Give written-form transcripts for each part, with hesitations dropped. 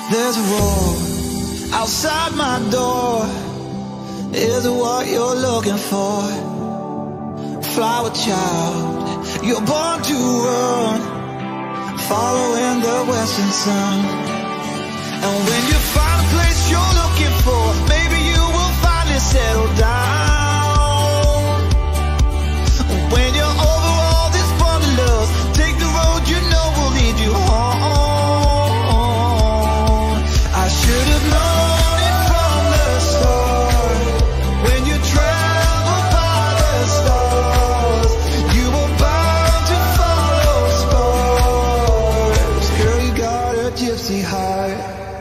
There's a roar outside my door. Is it what you're looking for? Flower child, you're born to run, following the western sun. And when you find a place you're looking for, maybe you will finally settle down. When you're over all this wanderlust, take the road you know will lead you home. I should have known it from the start. When you travel by the stars, you were bound to follow stars. Girl, you got a gypsy heart.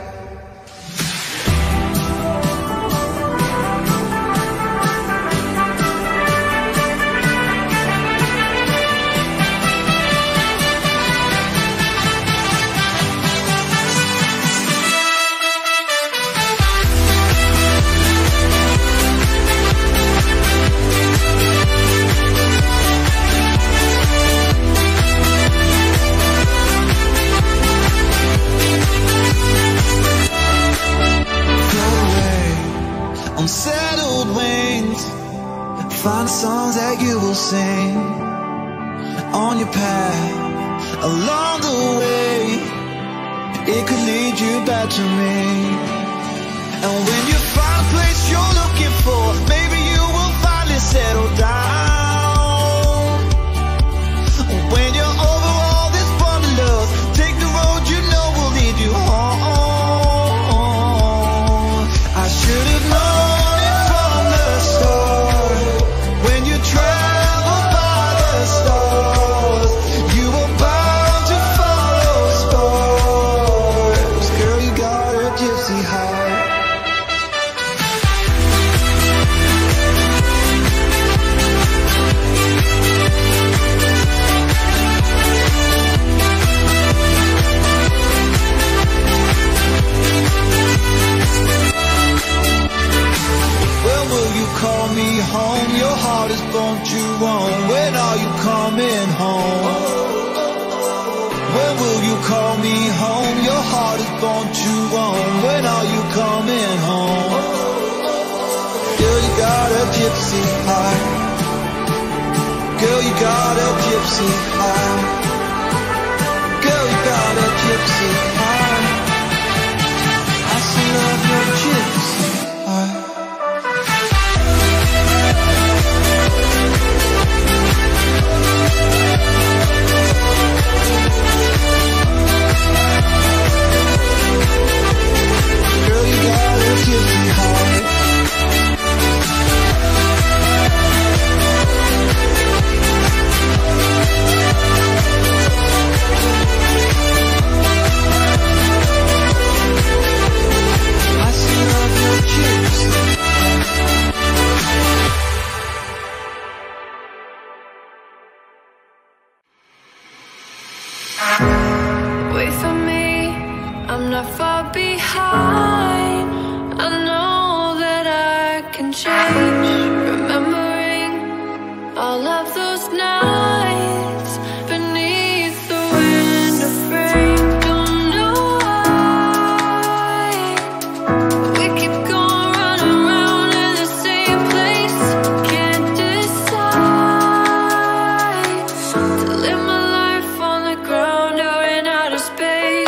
Unsettled wings, find songs that you will sing on your path along the way. It could lead you back to me. And when you find a place you're looking for, maybe you will finally settle down. When you're over all this wanderlust, take the road you know will lead you home. I should have known call me home, your heart is born to roam. When are you coming home? When will you call me home? Your heart is born to roam. When are you coming home? Girl, you got a gypsy heart. Girl, you got a gypsy heart. Girl, you got a gypsy heart. I still love your gypsy heart. Girl, you got a gypsy heart. I still love your gypsy heart. Wait for me, I'm not far behind. I know that I can change. Remembering all of those nights beneath the window frame. Don't know why we keep going running around in the same place. Can't decide to live my life on the ground or in outer space.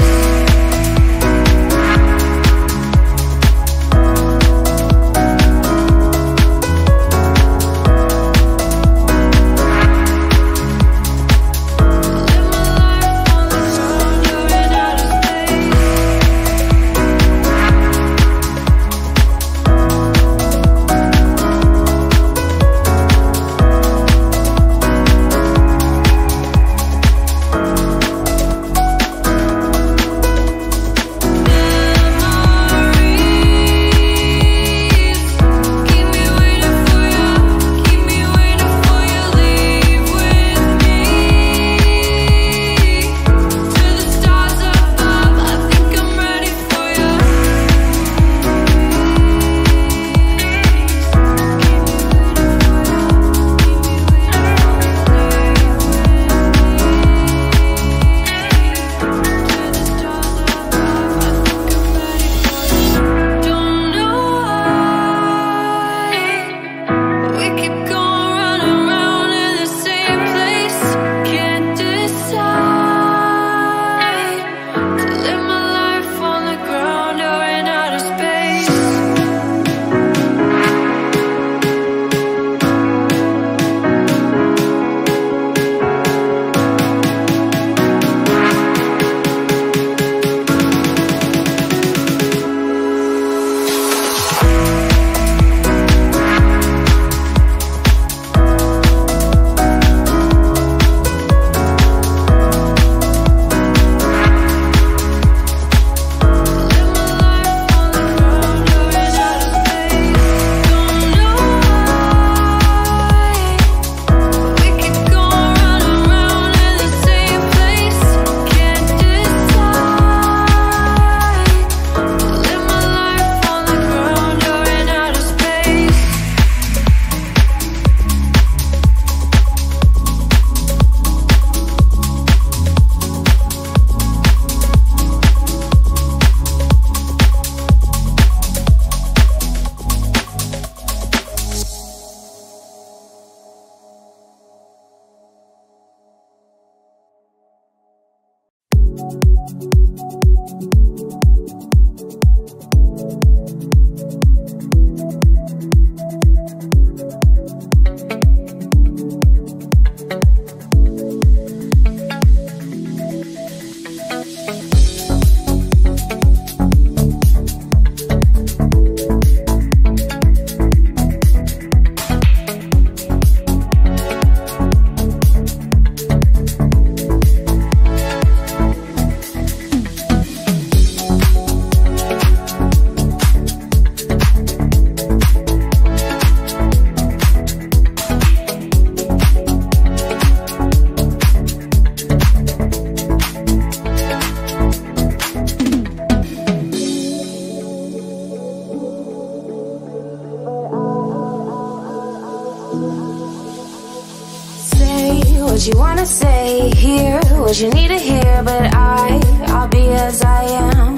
what you wanna say, hear what you need to hear, but I'll be as I am.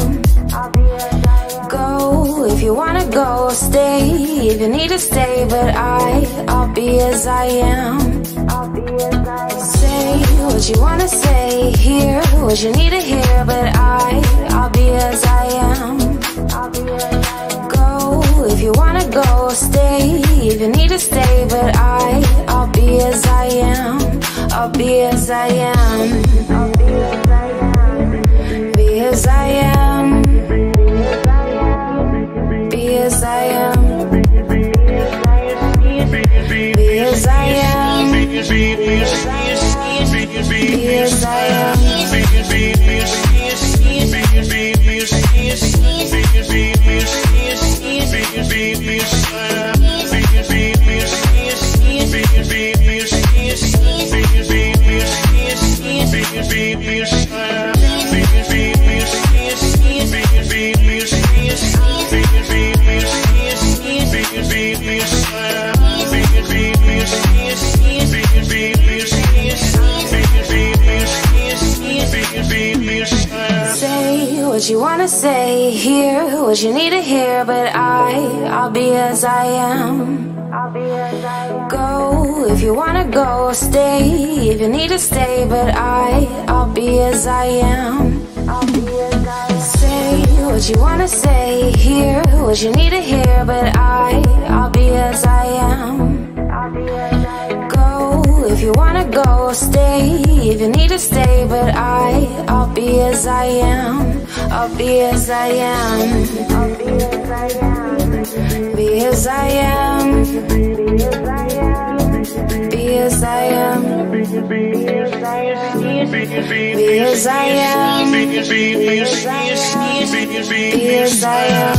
Go if you wanna go, stay if you need to stay, but I'll be as I am. Say what you wanna say, hear what you need to hear, but I'll be as I am. Go if you wanna go, stay if you need to stay, but I'll be as I am. I'll be as I am. Be as I am. Be as I am. Be as I am. Be as I am. Say what you wanna say, hear what you need to hear, but I'll be as I am. Go if you wanna go, stay if you need to stay, but I'll be as I am. Say what you wanna say, hear what you need to hear, but I'll be as I am. Go if you wanna go, stay if you need to stay, but I'll be as I am. I'll be as I am. Be as I am. Be as I am. Be as I am. Be as I am. Be as I am.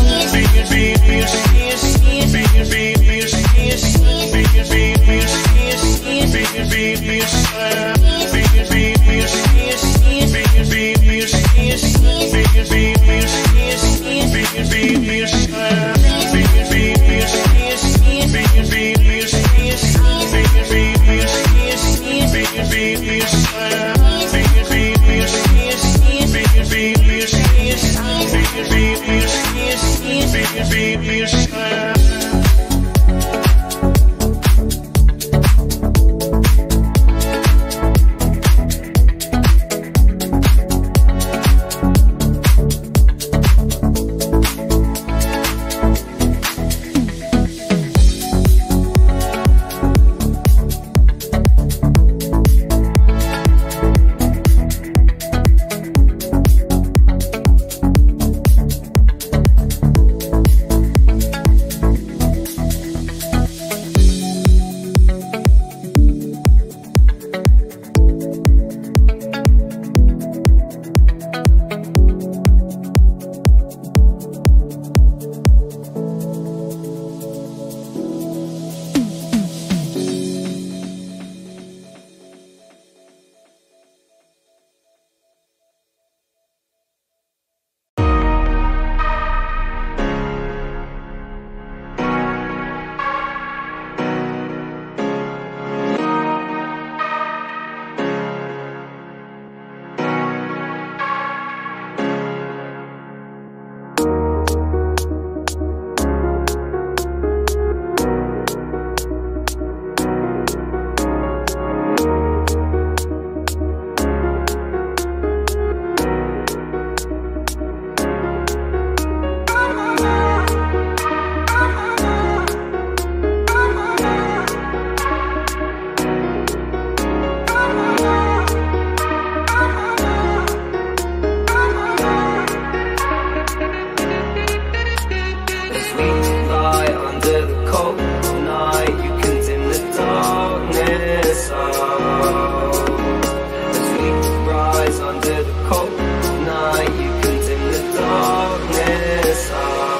As we rise under the cold night, you can dim the darkness up.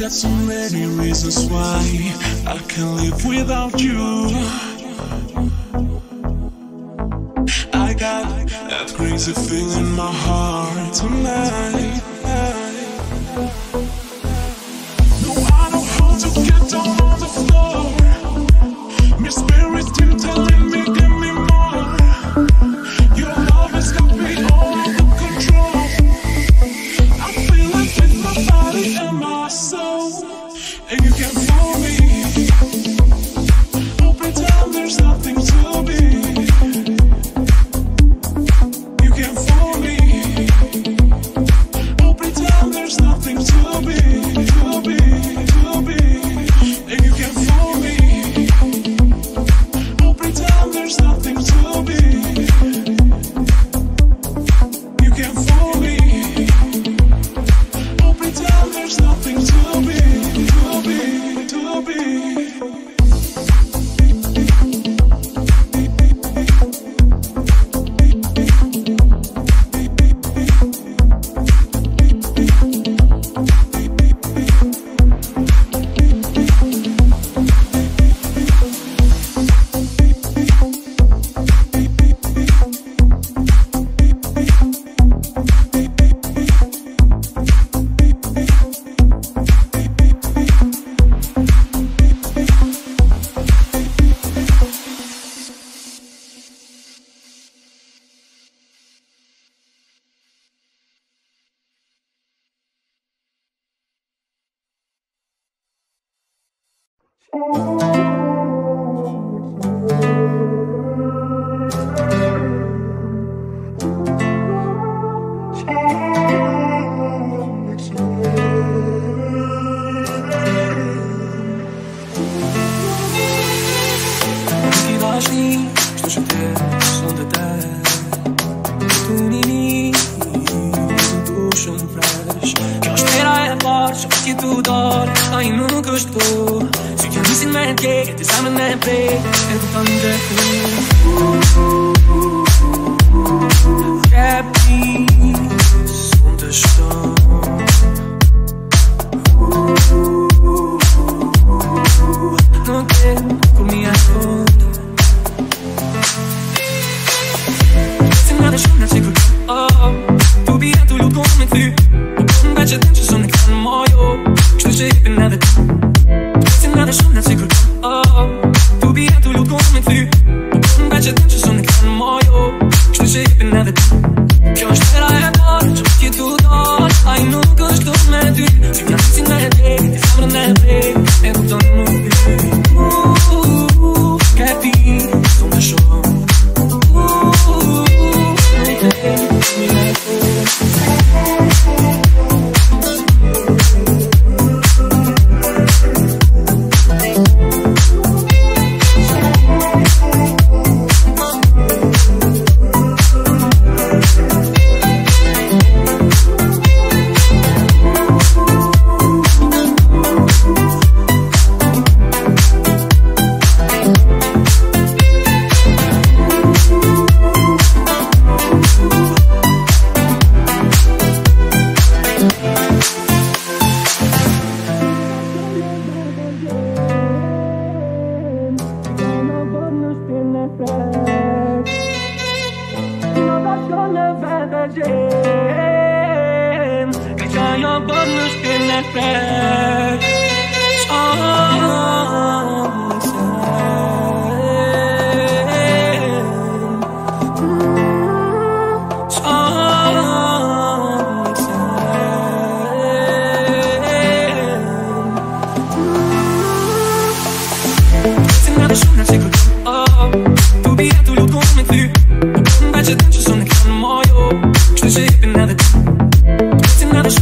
got so many reasons why I can't live without you. I got that crazy feeling in my heart tonight. No, I know how to get down on the floor. My spirit's still telling me, give me more. Your love has got me all under control. I feel it with my body and my soul, and you can't fool me. Don't pretend there's nothing to be. You can't fool me. Don't pretend there's nothing to be, to be, to be. And you can't fool me. Don't pretend there's nothing to be. You can't fool me. Don't pretend there's nothing to be, to be, to be.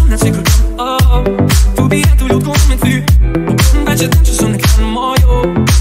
Tu bi tu lu come tu, un bacio dentro sono che non muoio.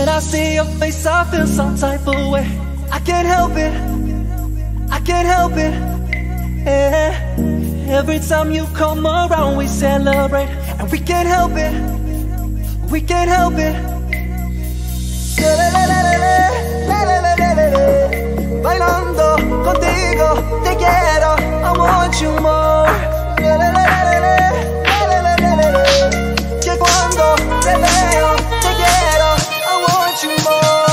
When I see your face, I feel some type of way. I can't help it, I can't help it. Yeah. Every time you come around, we celebrate, and we can't help it, we can't help it. Bailando contigo, te quiero, I want you more. Que cuando te veo, te quiero, I want you more.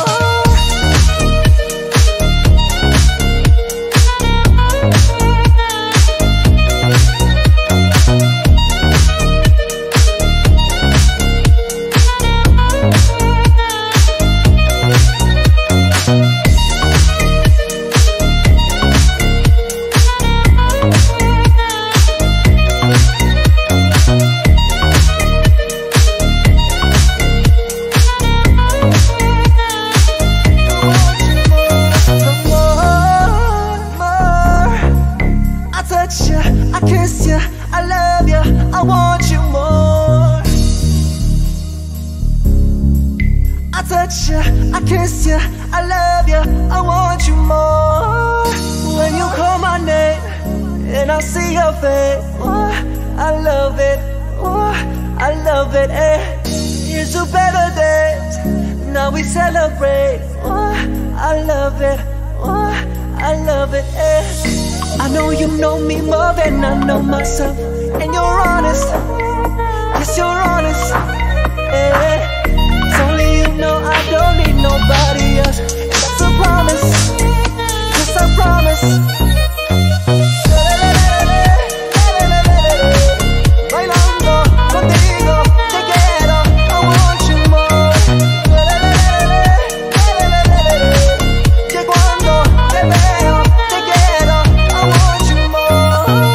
I want you more. I touch you, I kiss you, I love you, I want you more. When you call my name and I see your face, oh, I love it, oh, I love it, eh. Here's to better days, now we celebrate, oh, I love it, oh, I love it, eh. I know you know me more than I know myself, and you're honest, yes you're honest, yeah. It's only you know, I don't need nobody else, and that's a promise, yes I promise. Bailando contigo, te quiero, I want you more. Que cuando te veo, te quiero, I want you more.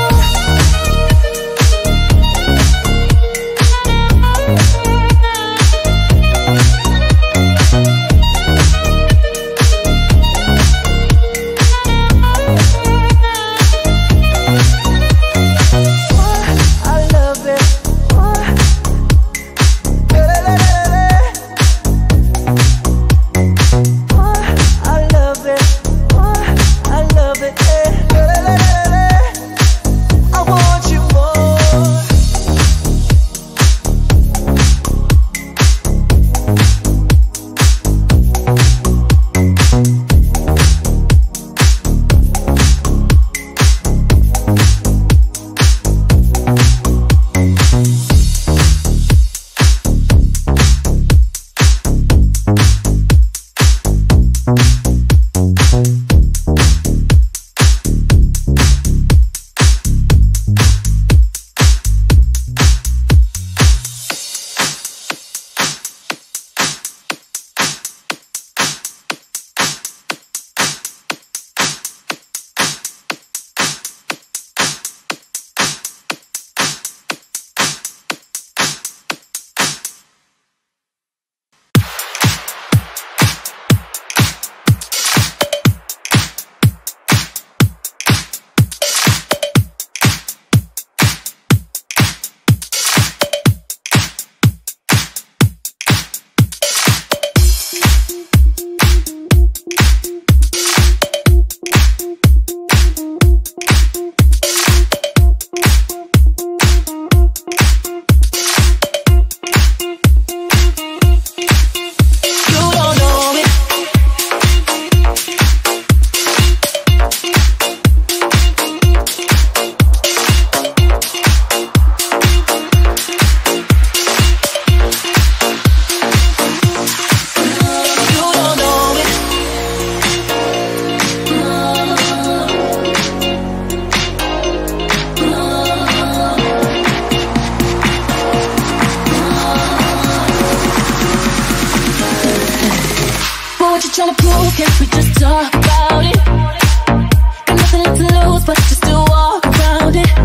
Tryna prove, can't we just talk about it? Got nothing left to lose, but just to walk around it.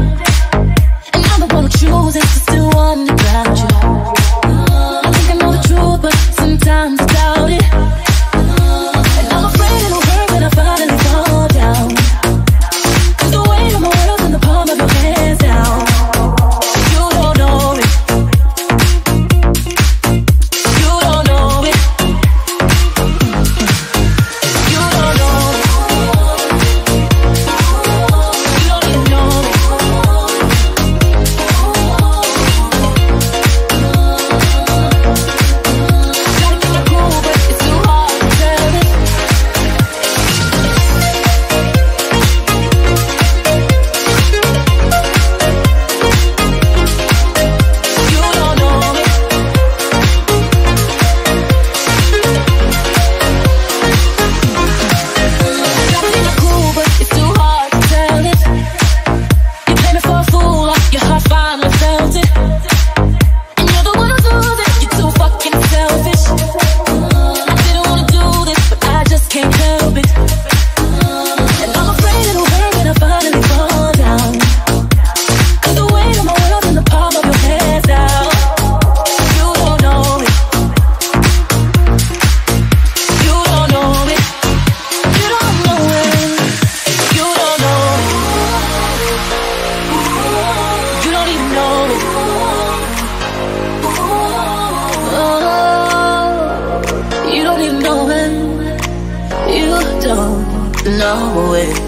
And I'm the one who chooses to still underground you. I think I know the truth, but sometimes I doubt it. And I'm afraid it'll hurt when I finally fall down. 'Cause the weight of my world's in the palm of your hands now. You don't know it. You don't know it. know it.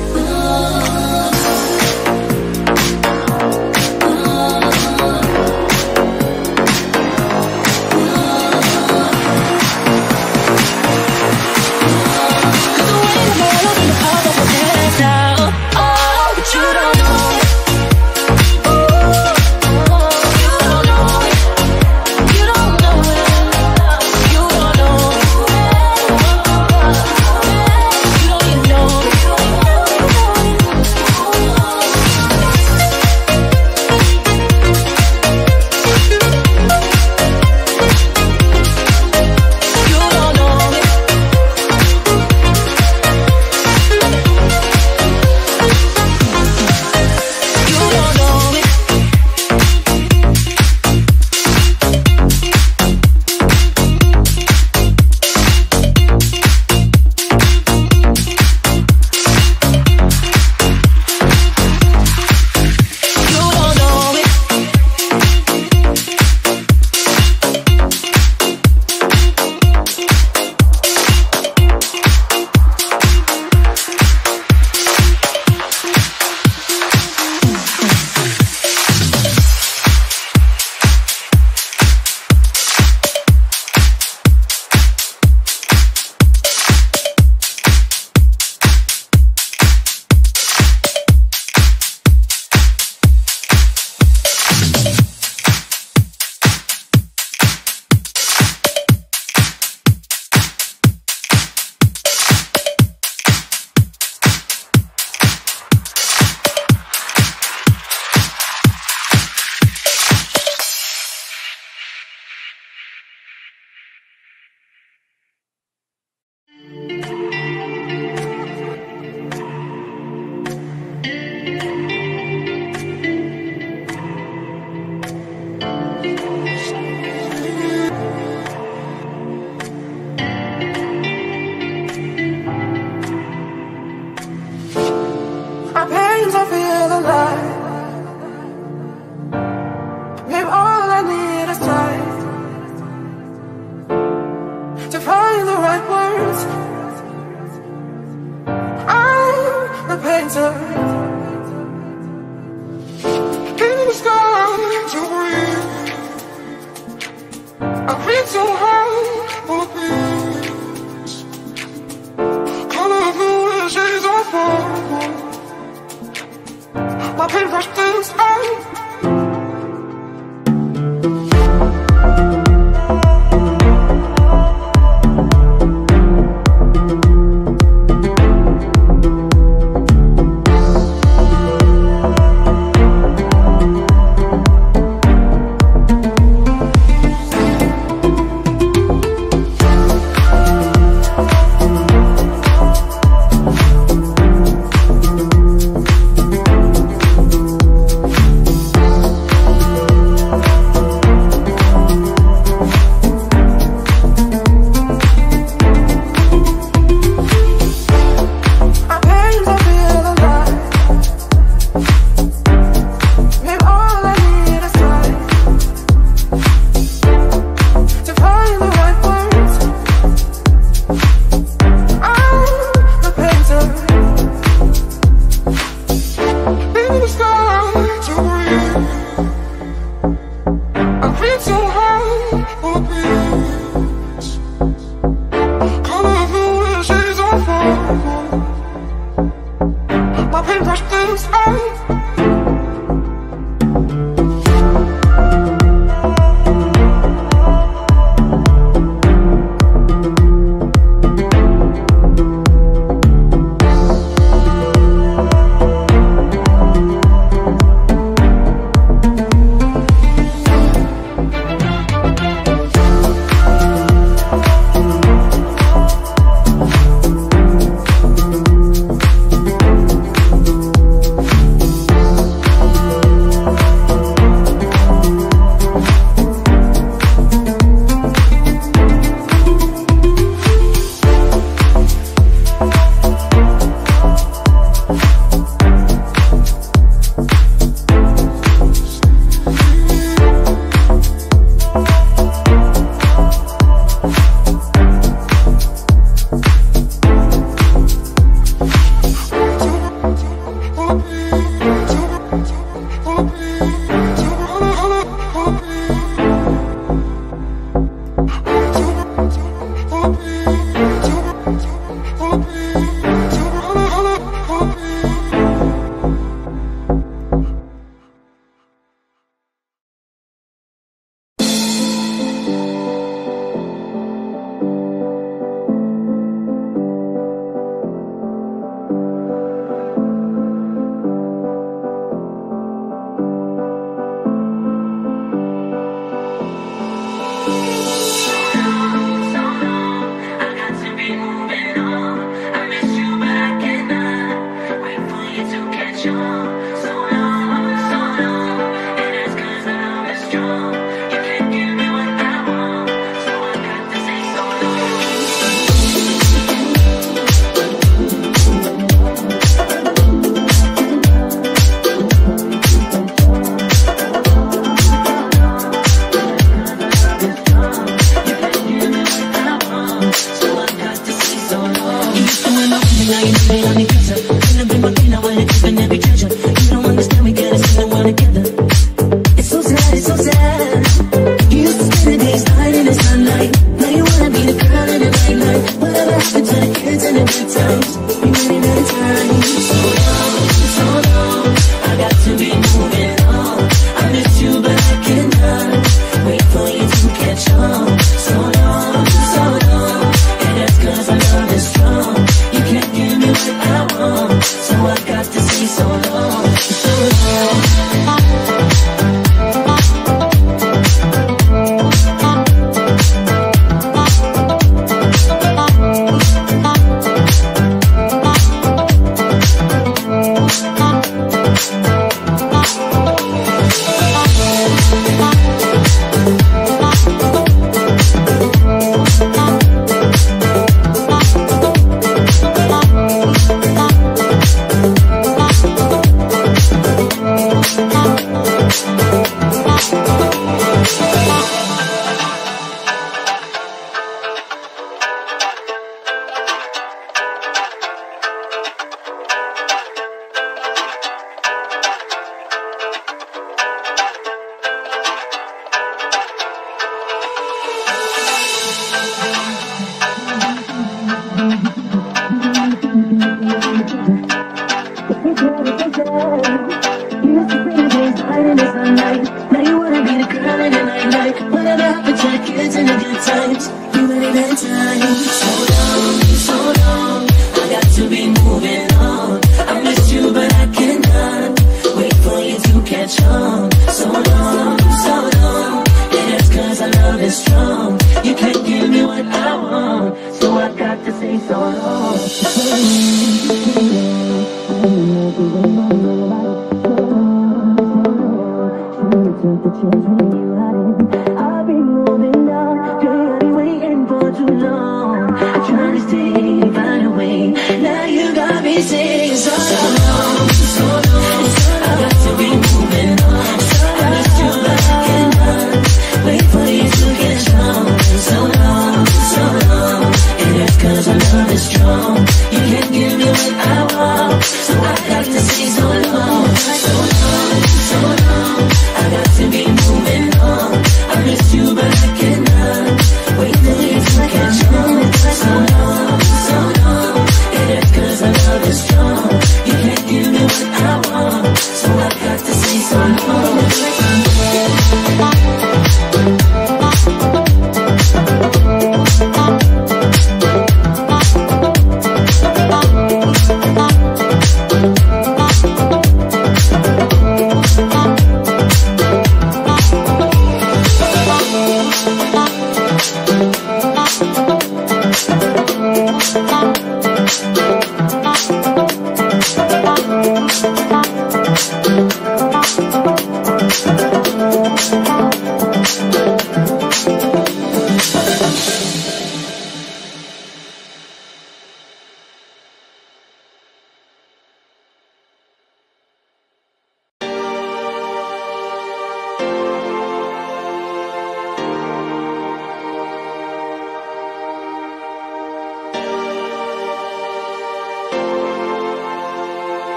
now you know that I'm closer. Couldn't be my queen, I wanna keep in every treasure. You don't understand, we gotta spend the world together. It's so sad, it's so sad. You used to spend the days hiding in the sunlight. Now you wanna be the girl in the nightlife. Whatever happened to the kids and the good times? You really had time. So long, I got to be moving on. I miss you, but I cannot wait for you to catch on. So long, and that's 'cause our love is strong. You can't give me what I want, so I got to say so long, so long.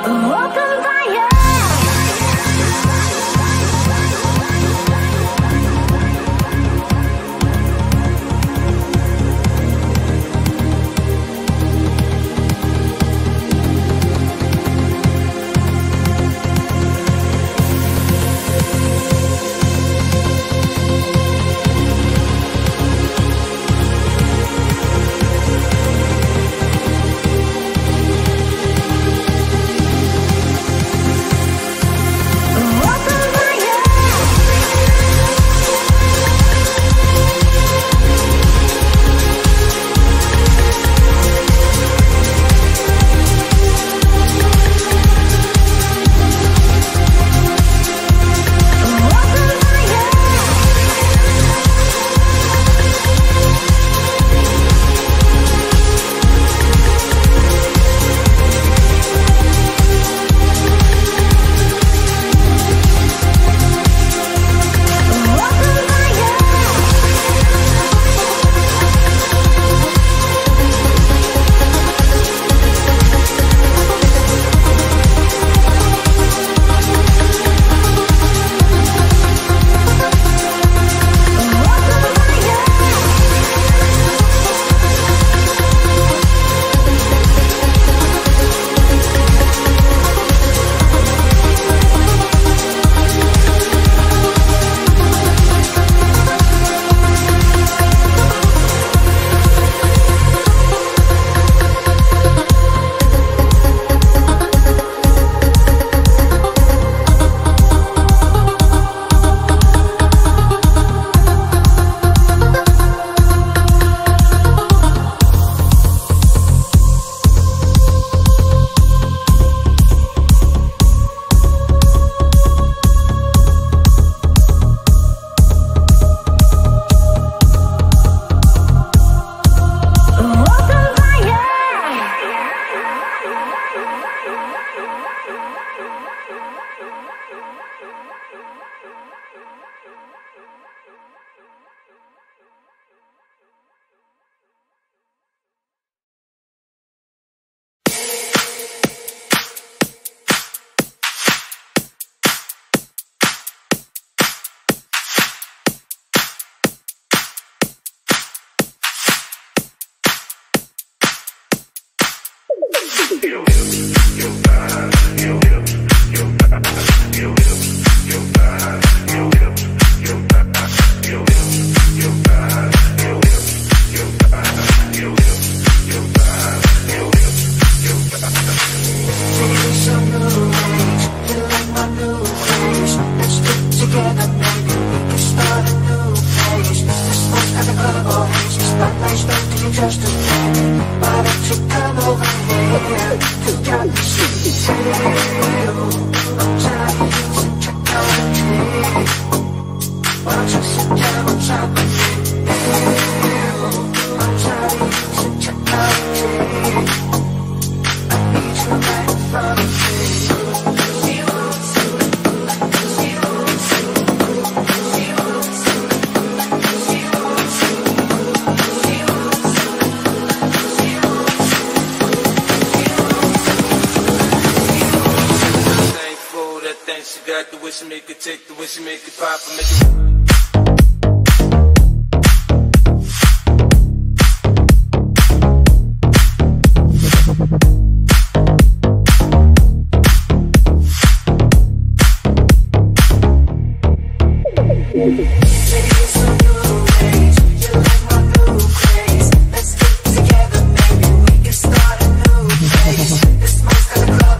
Take the wish and make it pop and make it.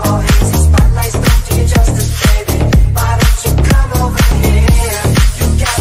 You got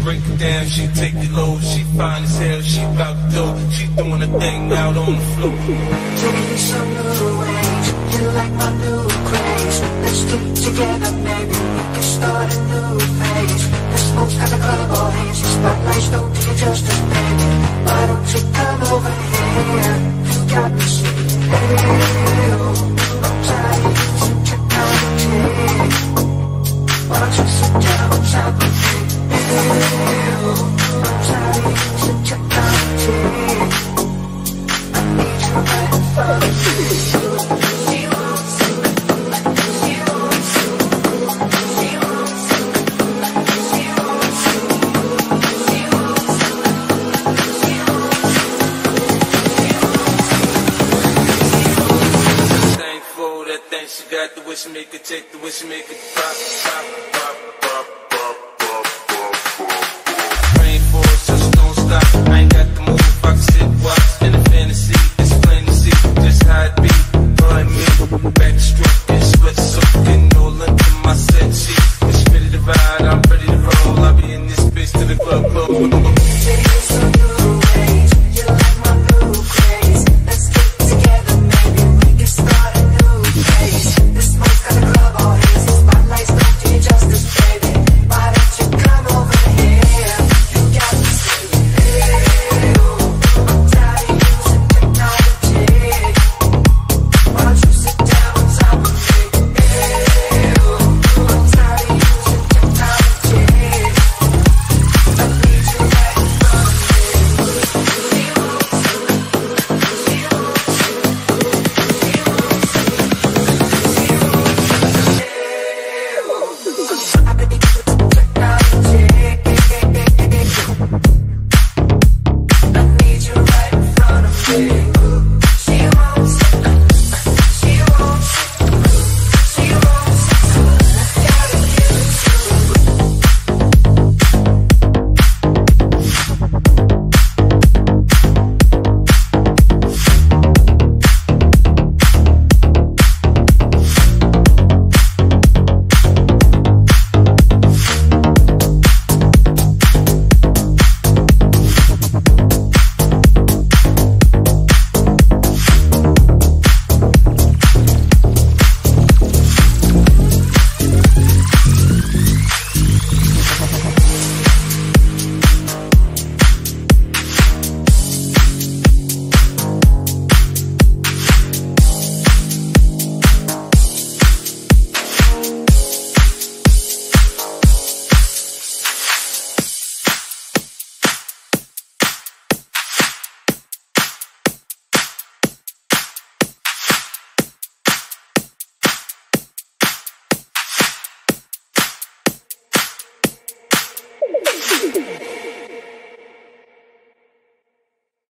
break it down, she take it low. She fine as hell, she bout to do. She doing a thing out on the floor. Taking me some new ways, you like my new craze. Let's stick together, maybe we can start a new phase. The smoke's got the color hazy, spotlights don't do you justice, baby. Why don't you come over here? You got me singing, hey, I'm tired of using technology. Why don't you sit down on top of me? I'm tired of using technology. I need you right in front of me. She got the way she make it take, the way she make it pop, pop, pop, pop, pop, pop, pop, pop. Rainforest just don't stop.